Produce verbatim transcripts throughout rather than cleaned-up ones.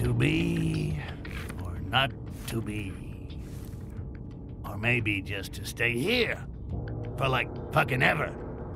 To be or not to be. Or maybe just to stay here for like fucking ever.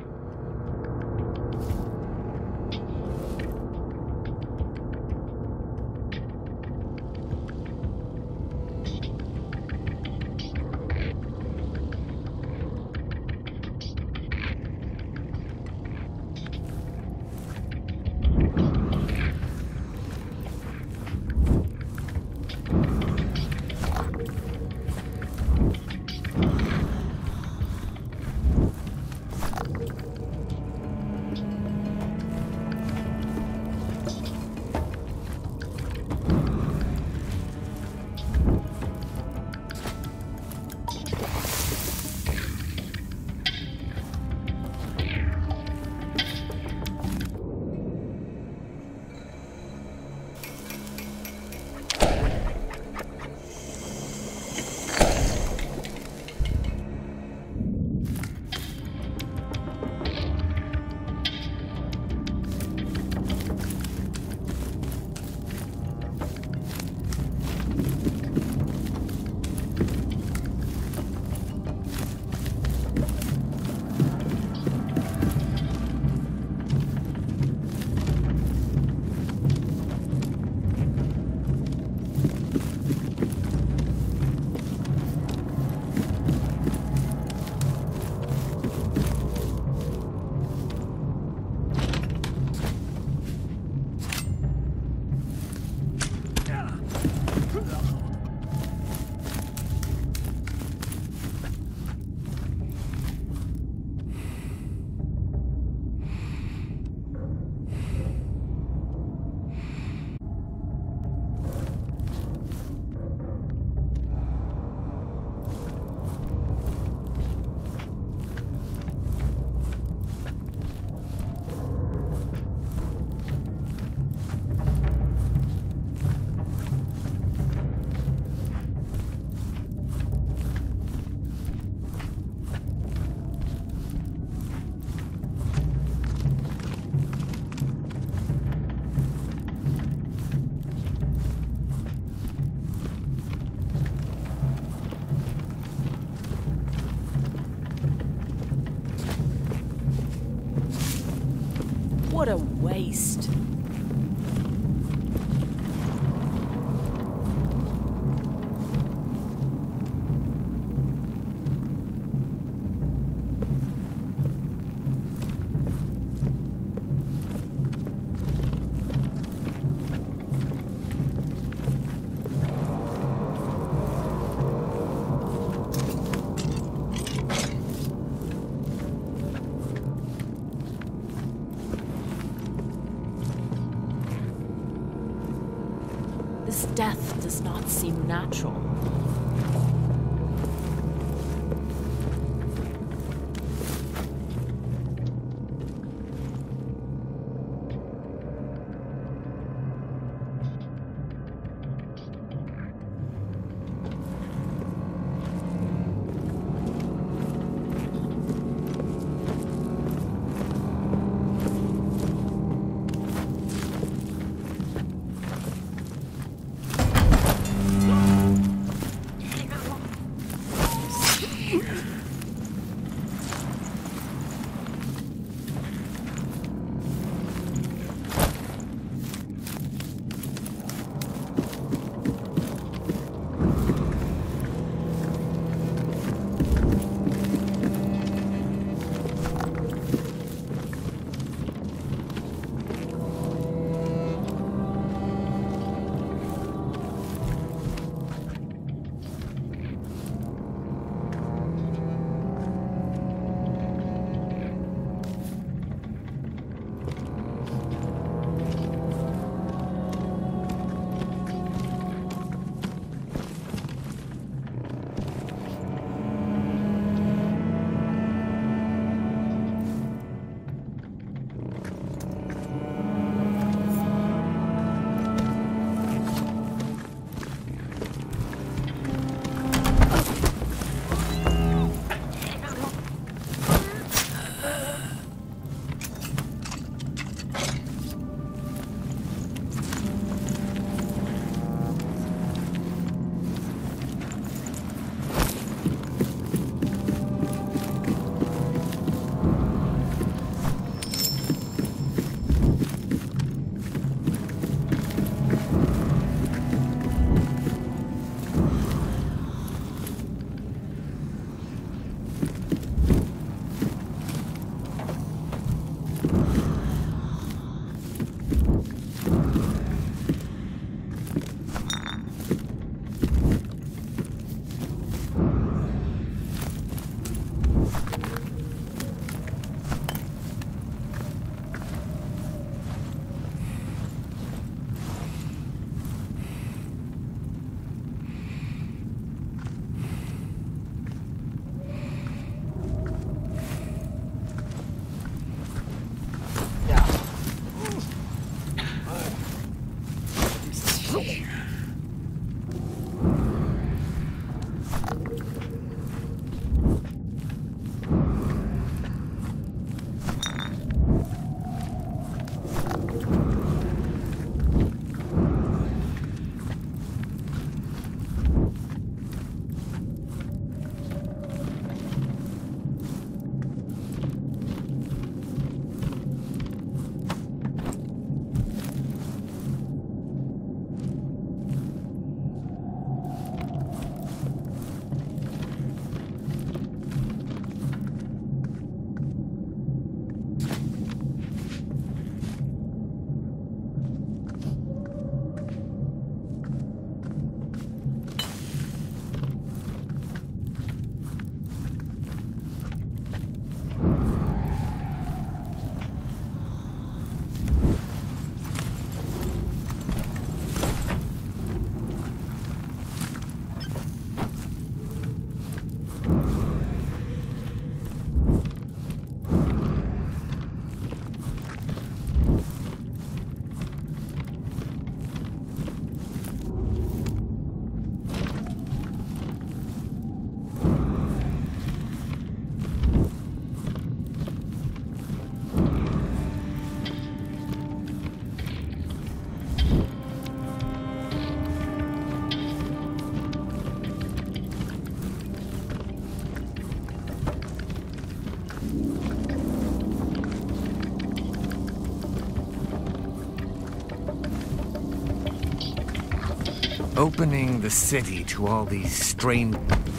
What a waste. This death does not seem natural. Opening the city to all these strange...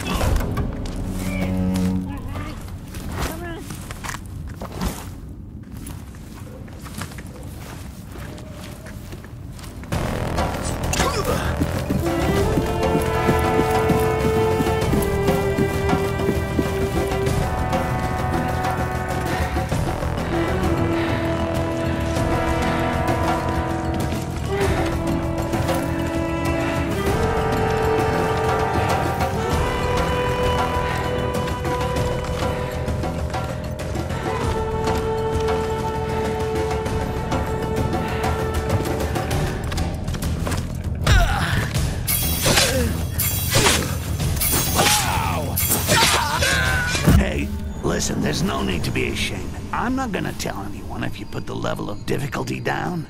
Listen, there's no need to be ashamed. I'm not gonna tell anyone if you put the level of difficulty down.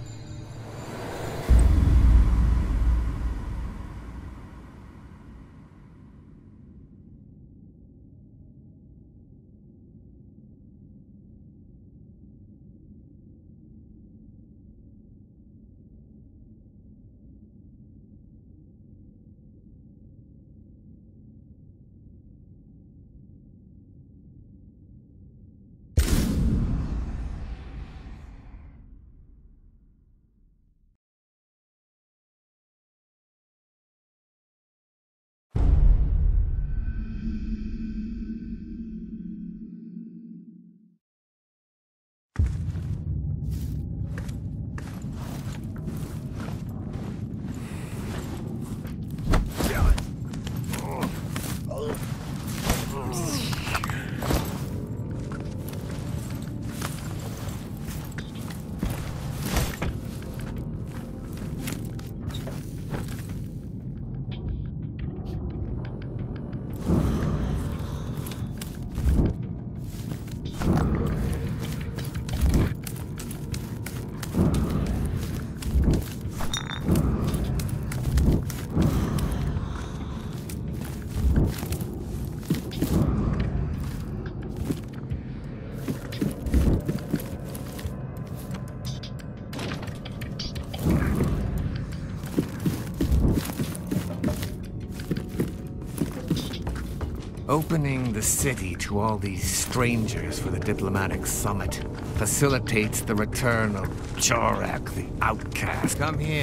Opening the city to all these strangers for the diplomatic summit facilitates the return of Chorak the outcast. Come here.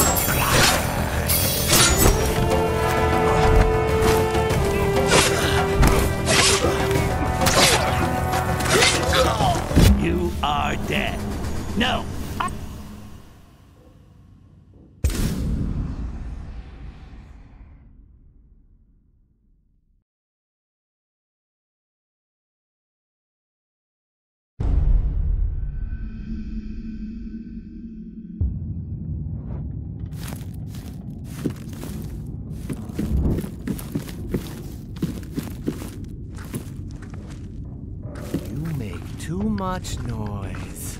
You are dead. No. Too much noise.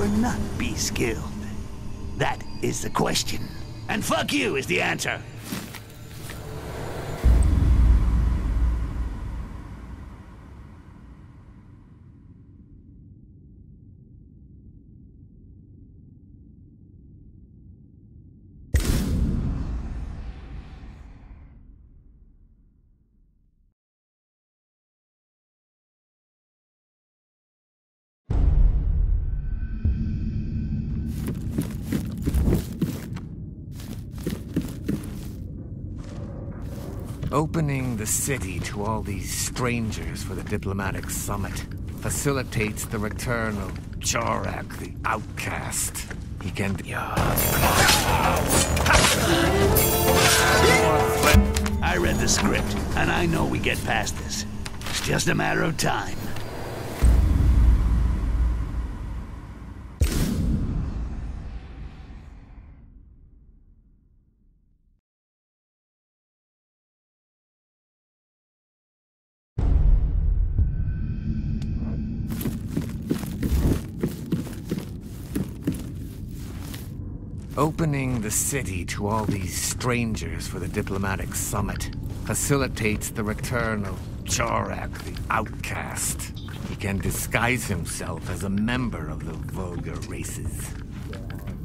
or not be skilled? That is the question. And fuck you is the answer. Opening the city to all these strangers for the diplomatic summit facilitates the return of Jorak the Outcast. He can... I read the script, and I know we get past this. It's just a matter of time. Opening the city to all these strangers for the diplomatic summit facilitates the return of Jorak the Outcast. He can disguise himself as a member of the vulgar races.